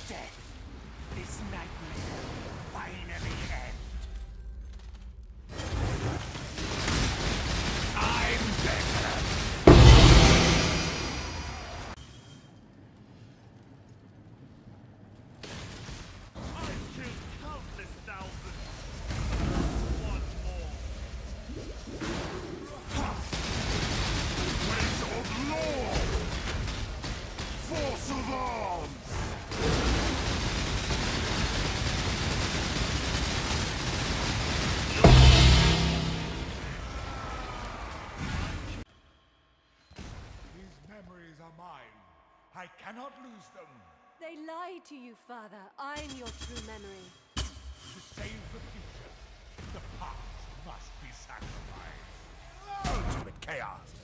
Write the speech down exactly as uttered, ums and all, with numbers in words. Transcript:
Death. This nightmare finally ends. I'm better. I've killed countless thousands. One more. Ways of law! Force of arms! These memories are mine. I cannot lose them. They lie to you, Father. I'm your true memory. To save the future, the past must be sacrificed. Ultimate chaos!